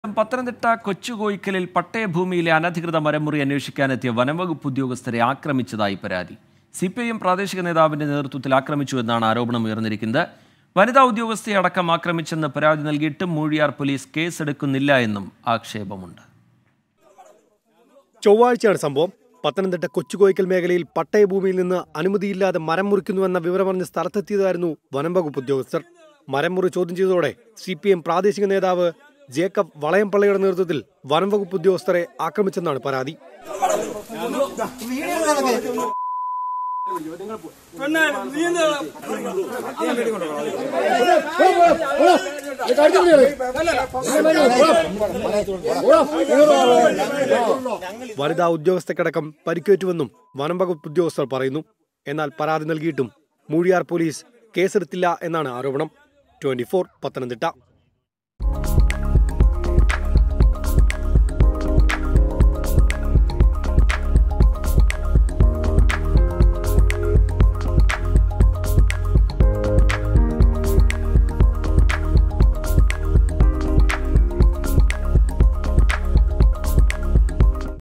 പത്തനംതിട്ട കൊച്ചുകോയിക്കലിൽ പട്ടയഭൂമിയിലെ അനധികൃത മരമുറി അന്വേഷിക്കാനെത്തിയ വനംവകുപ്പ് ഉദ്യോഗസ്ഥരെ ആക്രമിച്ചതായി പരാതി. സിപിഐഎം പ്രാദേശിക നേതാവിന്റെ നേതൃത്വത്തിൽ ആക്രമിച്ചുവെന്നാണ് ആരോപണം ഉയർന്നിരിക്കുന്നത്. വനിതാ ഉദ്യോഗസ്ഥയെ അടക്കം ആക്രമിച്ചെന്ന് പരാതി നൽകിയിട്ടും മൂഴിയാർ പോലീസ് കേസെടുക്കുന്നില്ല എന്നും ആക്ഷേപമുണ്ട്. ചൊവ്വാഴ്ചയാണ് സംഭവം. പത്തനംതിട്ട കൊച്ചുകോയിക്കൽ മേഖലയിൽ പട്ടയഭൂമിയിൽ നിന്ന് അനുമതിയില്ലാതെ മരം മുറിക്കുന്നുവെന്ന വിവരമറിഞ്ഞ് സ്ഥലത്തെത്തിയതായിരുന്നു വനംവകുപ്പ് ഉദ്യോഗസ്ഥർ. മരംമുറി ചോദ്യം ചെയ്തതോടെ സിപിഎം പ്രാദേശിക നേതാവ് ജേക്കബ് വളയംപള്ളിയുടെ നേതൃത്വത്തിൽ വനംവകുപ്പ് ഉദ്യോഗസ്ഥരെ ആക്രമിച്ചെന്നാണ് പരാതി. വനിതാ ഉദ്യോഗസ്ഥക്കടക്കം പരിക്കേറ്റുവെന്നും വനംവകുപ്പ് ഉദ്യോഗസ്ഥർ പറയുന്നു. എന്നാൽ പരാതി നൽകിയിട്ടും മൂഴിയാർ പോലീസ് കേസെടുത്തില്ല എന്നാണ് ആരോപണം. 24 പത്തനംതിട്ട.